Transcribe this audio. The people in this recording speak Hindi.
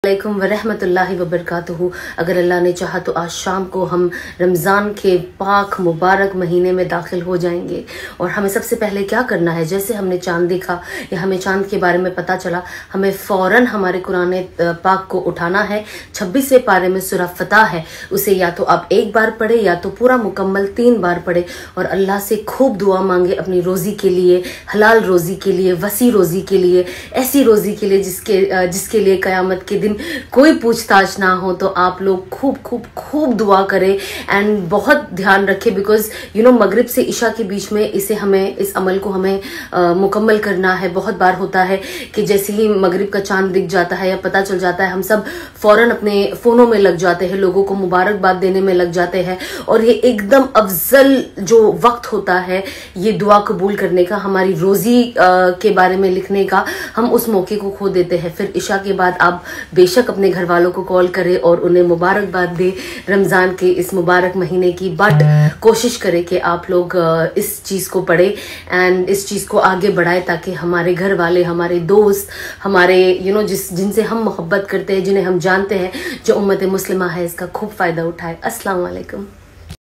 अलैकुम वरहमतुल्लाहि वबरकातुहू। अगर अल्लाह ने चाहा तो आज शाम को हम रमज़ान के पाक मुबारक महीने में दाखिल हो जाएंगे। और हमें सबसे पहले क्या करना है, जैसे हमने चांद देखा या हमें चांद के बारे में पता चला, हमें फ़ौरन हमारे कुरान पाक को उठाना है। 26वें पारे में सूरा फतह है, उसे या तो आप एक बार पढ़े या तो पूरा मुकम्मल 3 बार पढ़े और अल्लाह से खूब दुआ मांगे अपनी रोज़ी के लिए, हलाल रोज़ी के लिए, वसी रोज़ी के लिए, ऐसी रोज़ी के लिए जिसके लिए क़यामत के दिन कोई पूछताछ ना हो। तो आप लोग खूब खूब खूब दुआ करें एंड बहुत ध्यान रखें, बिकॉज मगरिब से इशा के बीच में इस अमल को हमें मुकम्मल करना है। बहुत बार होता है कि जैसे ही मगरिब का चांद दिख जाता है या पता चल जाता है, हम सब फौरन अपने फोनों में लग जाते हैं, लोगों को मुबारकबाद देने में लग जाते हैं। और ये एकदम अफजल जो वक्त होता है ये दुआ कबूल करने का, हमारी रोजी के बारे में लिखने का, हम उस मौके को खो देते हैं। फिर इशा के बाद आप बेशक अपने घर वालों को कॉल करें और उन्हें मुबारकबाद दे रमज़ान के इस मुबारक महीने की। बट कोशिश करें कि आप लोग इस चीज़ को पढ़ें एंड इस चीज़ को आगे बढ़ाएं, ताकि हमारे घर वाले, हमारे दोस्त, हमारे जिनसे हम मोहब्बत करते हैं, जिन्हें हम जानते हैं, जो उम्मत मुस्लिमा है, इसका खूब फ़ायदा उठाए। अस्सलाम वालेकुम।